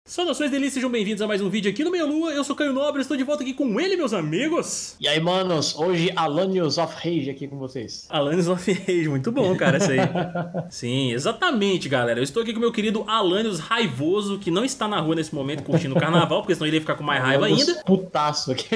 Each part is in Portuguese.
Saudações delícias, sejam bem-vindos a mais um vídeo aqui no Meia Lua. Eu sou Caio Nobre, estou de volta aqui com ele, meus amigos. E aí, manos, hoje Alanios of Rage aqui com vocês. Alanios of Rage, muito bom, cara, essa aí. Sim, exatamente, galera. Eu estou aqui com o meu querido Alanios Raivoso, que não está na rua nesse momento curtindo o carnaval, porque senão ele ia ficar com mais raiva ainda. Putaço aqui.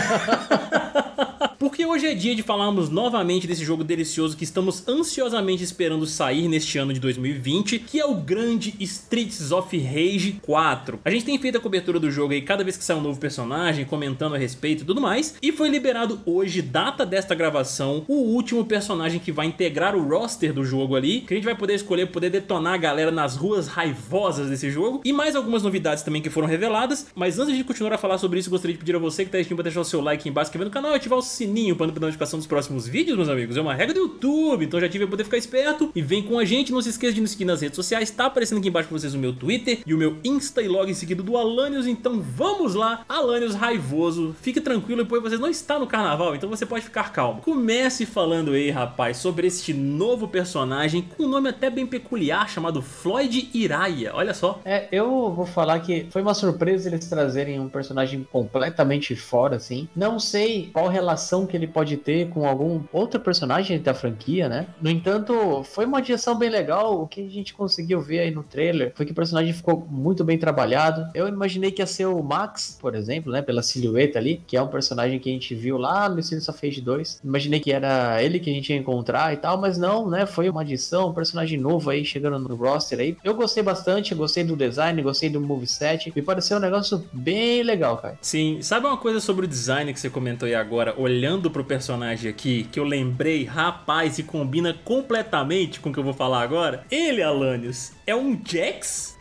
Porque hoje é dia de falarmos novamente desse jogo delicioso que estamos ansiosamente esperando sair neste ano de 2020, que é o grande Streets of Rage 4. A gente tem feito a cobertura do jogo aí cada vez que sai um novo personagem, comentando a respeito e tudo mais, e foi liberado hoje, data desta gravação, o último personagem que vai integrar o roster do jogo ali, que a gente vai poder escolher, poder detonar a galera nas ruas raivosas desse jogo, e mais algumas novidades também que foram reveladas. Mas antes de continuar a falar sobre isso, gostaria de pedir a você que está assistindo para deixar o seu like aqui embaixo, inscrever no canal e ativar o sininho para não perder a notificação dos próximos vídeos, meus amigos. É uma regra do YouTube, então já ative para poder ficar esperto e vem com a gente. Não se esqueça de nos seguir nas redes sociais, tá aparecendo aqui embaixo para vocês o meu Twitter e o meu Insta e log em seguida do Alanios. Então vamos lá, Alanios Raivoso, fique tranquilo, pois você não está no carnaval, então você pode ficar calmo. Comece falando aí, rapaz, sobre este novo personagem com um nome até bem peculiar, chamado Floyd Iraia, olha só. Eu vou falar que foi uma surpresa eles trazerem um personagem completamente fora, assim. Não sei qual relação que ele pode ter com algum outro personagem da franquia, né? No entanto, foi uma adição bem legal. O que a gente conseguiu ver aí no trailer foi que o personagem ficou muito bem trabalhado. Eu imaginei que ia ser o Max, por exemplo, né? Pela silhueta ali, que é um personagem que a gente viu lá no Streets of Rage 2. Imaginei que era ele que a gente ia encontrar e tal, mas não, né? Foi uma adição, um personagem novo aí, chegando no roster aí. Eu gostei bastante, gostei do design, gostei do moveset. Me pareceu um negócio bem legal, cara. Sim, sabe uma coisa sobre o design que você comentou aí agora, olhando pro personagem aqui, que eu lembrei, rapaz, e combina completamente com o que eu vou falar agora? Ele, Alanios, é um Jax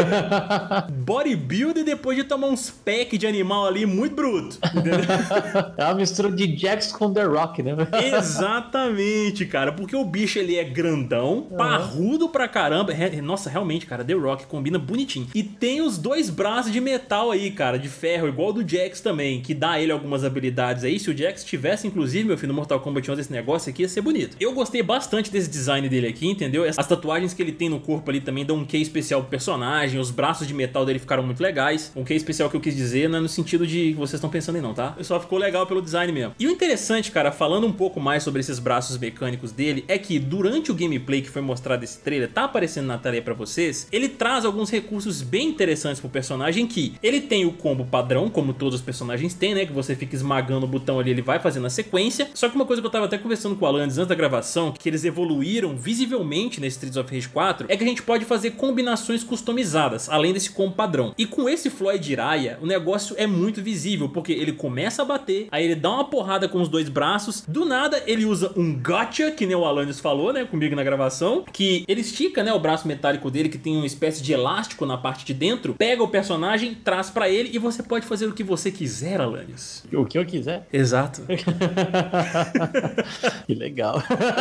bodybuilder depois de tomar uns packs de animal ali muito bruto, entendeu? É uma mistura de Jax com The Rock, né? Exatamente, cara, porque o bicho ele é grandão, parrudo pra caramba. Nossa, realmente, cara, The Rock combina bonitinho. E tem os dois braços de metal aí, cara, de ferro, igual do Jax também, que dá a ele algumas habilidades aí. Se o Jax tivesse, inclusive, meu filho, no Mortal Kombat 11, esse negócio aqui ia ser bonito. Eu gostei bastante desse design dele aqui, entendeu? As tatuagens que ele tem no corpo ali também dão um quê especial pro personagem. Os braços de metal dele ficaram muito legais. Um quê especial que eu quis dizer não é no sentido de que vocês estão pensando em não, tá? Só ficou legal pelo design mesmo. E o interessante, cara, falando um pouco mais sobre esses braços mecânicos dele, é que durante o gameplay que foi mostrado esse trailer, tá aparecendo na tela aí pra vocês, ele traz alguns recursos bem interessantes pro personagem, que ele tem o combo padrão, como todos os personagens têm, né? Que você fica esmagando o botão ali, ele vai fazendo a sequência. Só que uma coisa que eu tava até conversando com o Alan antes da gravação, que eles evoluíram visivelmente nesse Streets of Rage 4, é que a gente pode fazer combinações customizadas, além desse combo padrão. E com esse Floyd Iraia, o negócio é muito visível, porque ele começa a bater, aí ele dá uma porrada com os dois braços, do nada ele usa um gotcha, que nem o Alanios falou, né, comigo na gravação, que ele estica, né, o braço metálico dele, que tem uma espécie de elástico na parte de dentro, pega o personagem, traz pra ele, e você pode fazer o que você quiser, Alanios. O que eu quiser? Exato. Que legal.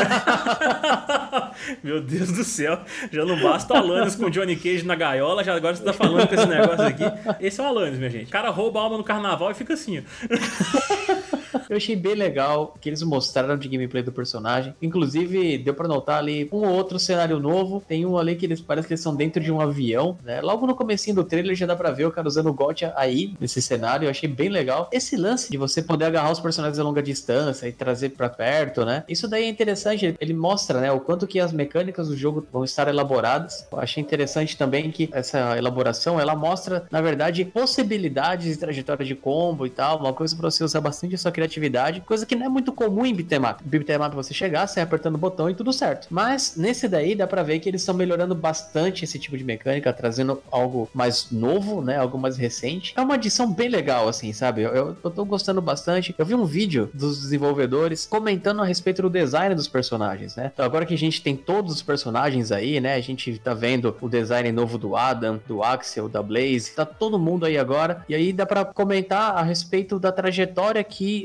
Meu Deus do céu, já não basta o Alanios com o Johnny Cage na gaiola, já agora você tá falando com esse negócio aqui. Esse é o Alanios, minha gente. O cara rouba a alma no carnaval e fica assim, ó. Eu achei bem legal que eles mostraram de gameplay do personagem. Inclusive, deu pra notar ali um ou outro cenário novo. Tem um ali que eles parece que eles são dentro de um avião, né? Logo no comecinho do trailer já dá pra ver o cara usando o gotcha aí, nesse cenário. Eu achei bem legal. Esse lance de você poder agarrar os personagens a longa distância e trazer pra perto, né? Isso daí é interessante. Ele mostra, né, o quanto que as mecânicas do jogo vão estar elaboradas. Eu achei interessante também que essa elaboração, ela mostra, na verdade, possibilidades de trajetória de combo e tal. Uma coisa pra você usar bastante a sua criatividade, coisa que não é muito comum em beat'em up. Beat'em up você chegar, sair apertando o botão e tudo certo. Mas nesse daí dá pra ver que eles estão melhorando bastante esse tipo de mecânica, trazendo algo mais novo, né, algo mais recente. É uma adição bem legal, assim, sabe? Eu tô gostando bastante. Eu vi um vídeo dos desenvolvedores comentando a respeito do design dos personagens, né? Então agora que a gente tem todos os personagens aí, né, a gente tá vendo o design novo do Adam, do Axel, da Blaze, tá todo mundo aí agora, e aí dá pra comentar a respeito da trajetória que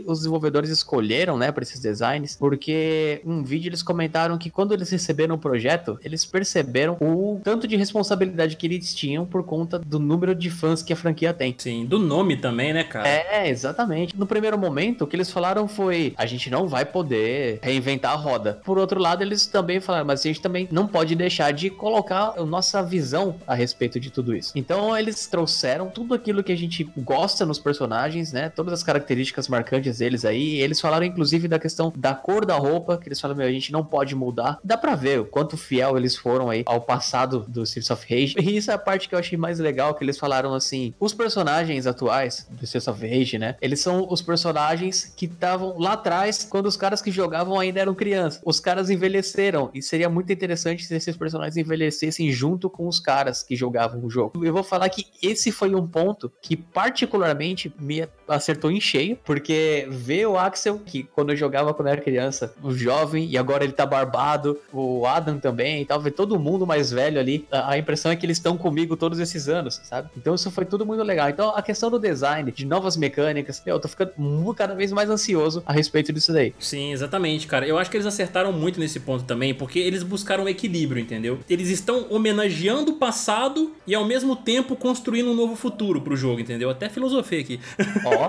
que os desenvolvedores escolheram, né, para esses designs, porque um vídeo eles comentaram que quando eles receberam o projeto, eles perceberam o tanto de responsabilidade que eles tinham por conta do número de fãs que a franquia tem. Sim, do nome também, né, cara? Exatamente. No primeiro momento, o que eles falaram foi, a gente não vai poder reinventar a roda. Por outro lado, eles também falaram, mas a gente também não pode deixar de colocar a nossa visão a respeito de tudo isso. Então, eles trouxeram tudo aquilo que a gente gosta nos personagens, né? Todas as características marcantes deles aí. Eles falaram, inclusive, da questão da cor da roupa, que eles falaram, a gente não pode mudar. Dá pra ver o quanto fiel eles foram aí ao passado do Streets of Rage. E isso é a parte que eu achei mais legal, que eles falaram assim, os personagens atuais do Streets of Rage, né? Eles são os personagens que estavam lá atrás, quando os caras que jogavam ainda eram crianças. Os caras envelheceram, e seria muito interessante se esses personagens envelhecessem junto com os caras que jogavam o jogo. Eu vou falar que esse foi um ponto que particularmente me acertou em cheio, porque ver o Axel, que quando eu jogava quando eu era criança, o jovem, e agora ele tá barbado, o Adam também e tal, ver todo mundo mais velho ali, a impressão é que eles estão comigo todos esses anos, sabe? Então isso foi tudo muito legal. Então a questão do design, de novas mecânicas, eu tô ficando cada vez mais ansioso a respeito disso daí. Sim, exatamente, cara. Eu acho que eles acertaram muito nesse ponto também, porque eles buscaram um equilíbrio, entendeu? Eles estão homenageando o passado e ao mesmo tempo construindo um novo futuro pro jogo, entendeu? Até filosofia aqui. Ó.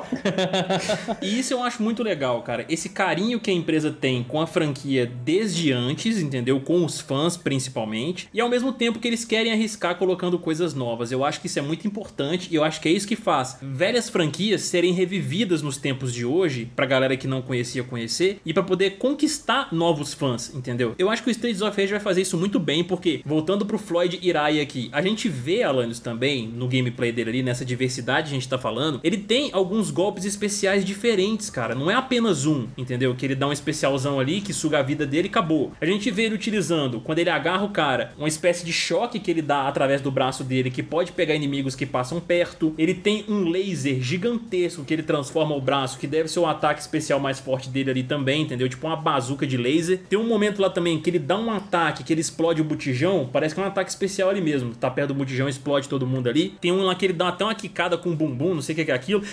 E isso eu acho muito legal, cara. Esse carinho que a empresa tem com a franquia desde antes, entendeu? Com os fãs, principalmente. E ao mesmo tempo que eles querem arriscar colocando coisas novas. Eu acho que isso é muito importante e eu acho que é isso que faz velhas franquias serem revividas nos tempos de hoje, pra galera que não conhecia conhecer, e pra poder conquistar novos fãs, entendeu? Eu acho que o Streets of Rage vai fazer isso muito bem, porque, voltando pro Floyd Irai aqui, a gente vê Alanios também, no gameplay dele ali, nessa diversidade que a gente tá falando, ele tem alguns golpes especiais diferentes, cara. Não é apenas um, entendeu? Que ele dá um especialzão ali, que suga a vida dele e acabou. A gente vê ele utilizando, quando ele agarra o cara, uma espécie de choque que ele dá através do braço dele, que pode pegar inimigos que passam perto. Ele tem um laser gigantesco que ele transforma o braço, que deve ser o ataque especial mais forte dele ali também, entendeu? Tipo uma bazuca de laser. Tem um momento lá também que ele dá um ataque, que ele explode o botijão, parece que é um ataque especial ali mesmo. Tá perto do botijão, explode todo mundo ali. Tem um lá que ele dá até uma quicada com o bumbum, não sei o que é aquilo.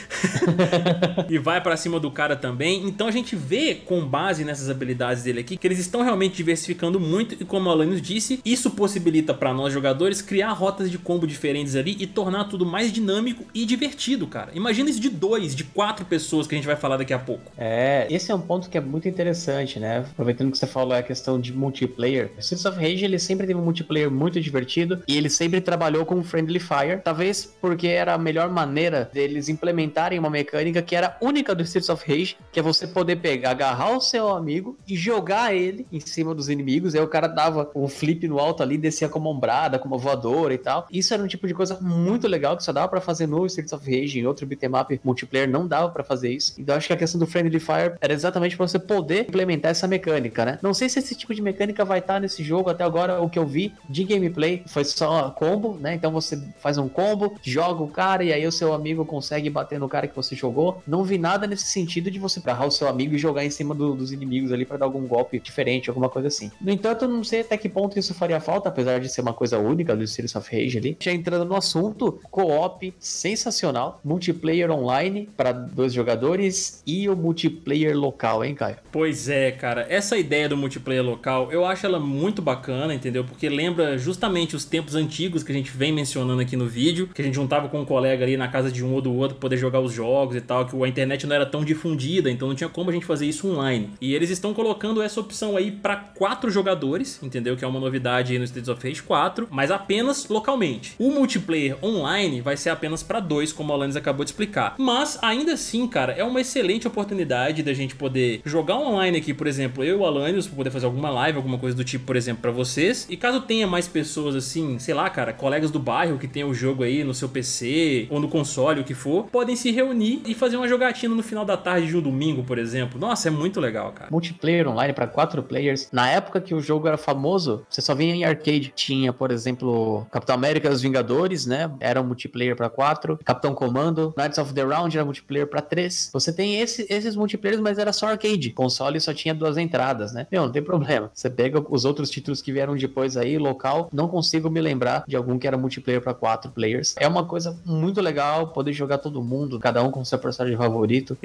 E vai pra cima do cara também. Então a gente vê, com base nessas habilidades dele aqui, que eles estão realmente diversificando muito. E como o Alanios disse, isso possibilita pra nós jogadores criar rotas de combo diferentes ali e tornar tudo mais dinâmico e divertido, cara. Imagina isso de 2, de 4 pessoas que a gente vai falar daqui a pouco. Esse é um ponto que é muito interessante, né? Aproveitando que você falou a questão de multiplayer. Streets of Rage, ele sempre teve um multiplayer muito divertido e ele sempre trabalhou com Friendly Fire, talvez porque era a melhor maneira deles implementarem uma mecânica que era única do Streets of Rage, que é você poder pegar, agarrar o seu amigo e jogar ele em cima dos inimigos, aí o cara dava um flip no alto ali, descia com uma ombrada, com uma voadora e tal. Isso era um tipo de coisa muito legal que só dava pra fazer no Streets of Rage, em outro beat'em up multiplayer não dava pra fazer isso. Então acho que a questão do Friendly Fire era exatamente pra você poder implementar essa mecânica, né? Não sei se esse tipo de mecânica vai estar nesse jogo, até agora o que eu vi de gameplay foi só combo, né? Então você faz um combo, joga o cara e aí o seu amigo consegue bater no cara que você jogou. Não vi nada nesse sentido de você agarrar o seu amigo e jogar em cima dos inimigos ali pra dar algum golpe diferente, alguma coisa assim. No entanto, eu não sei até que ponto isso faria falta, apesar de ser uma coisa única do Streets of Rage ali. Já entrando no assunto, co-op sensacional, multiplayer online para 2 jogadores e o multiplayer local, hein, Caio? Pois é, cara, essa ideia do multiplayer local, eu acho ela muito bacana, entendeu? Porque lembra justamente os tempos antigos que a gente vem mencionando aqui no vídeo, que a gente juntava com um colega ali na casa de um ou do outro, poder jogar os jogos e tal, que a internet não era tão difundida, então não tinha como a gente fazer isso online. E eles estão colocando essa opção aí para 4 jogadores, entendeu? Que é uma novidade aí no Streets of Rage 4, mas apenas localmente. O multiplayer online vai ser apenas para 2, como o Alanios acabou de explicar. Mas ainda assim, cara, é uma excelente oportunidade da gente poder jogar online aqui, por exemplo, eu e o Alanios, poder fazer alguma live, alguma coisa do tipo, por exemplo, para vocês. E caso tenha mais pessoas assim, sei lá, cara, colegas do bairro que tem o jogo aí no seu PC ou no console, o que for, podem se reunir e fazer uma jogatina no final da tarde de um domingo, por exemplo. Nossa, é muito legal, cara. Multiplayer online para 4 players. Na época que o jogo era famoso, você só vinha em arcade. Tinha, por exemplo, Capitão América e os Vingadores, né? Era um multiplayer para 4. Capitão Comando, Knights of the Round era multiplayer para 3. Você tem esses multiplayers, mas era só arcade. Console só tinha 2 entradas, né? Não tem problema. Você pega os outros títulos que vieram depois aí, local, não consigo me lembrar de algum que era multiplayer para 4 players. É uma coisa muito legal poder jogar todo mundo, cada um com seu personagem favorito.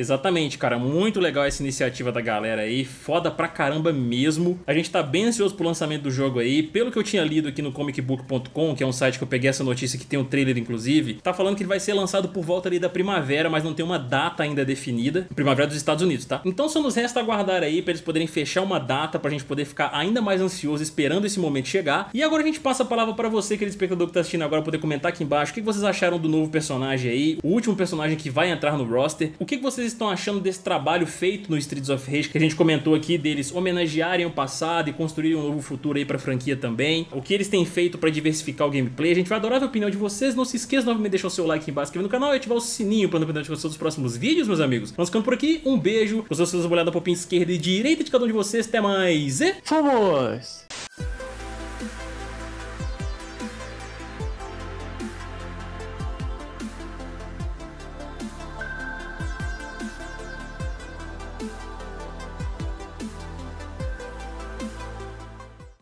Exatamente, cara, muito legal essa iniciativa da galera aí, foda pra caramba mesmo. A gente tá bem ansioso pro lançamento do jogo aí. Pelo que eu tinha lido aqui no comicbook.com, que é um site que eu peguei essa notícia, que tem um trailer inclusive, tá falando que ele vai ser lançado por volta ali da primavera, mas não tem uma data ainda definida. Primavera dos Estados Unidos, tá? Então só nos resta aguardar aí pra eles poderem fechar uma data, pra gente poder ficar ainda mais ansioso esperando esse momento chegar. E agora a gente passa a palavra pra você, querido espectador que tá assistindo agora, poder comentar aqui embaixo o que vocês acharam do novo personagem aí, o último personagem que vai entrar no roster. O que vocês estão achando desse trabalho feito no Streets of Rage, que a gente comentou aqui, deles homenagearem o passado e construírem um novo futuro aí pra franquia também. O que eles têm feito pra diversificar o gameplay. A gente vai adorar a opinião de vocês. Não se esqueça novamente de deixar o seu like aqui embaixo, inscrever no canal e ativar o sininho pra não perder a notificação dos próximos vídeos, meus amigos. Vamos ficando por aqui. Um beijo. Vocês uma olhada pra esquerda e direita de cada um de vocês. Até mais. E... Fomos!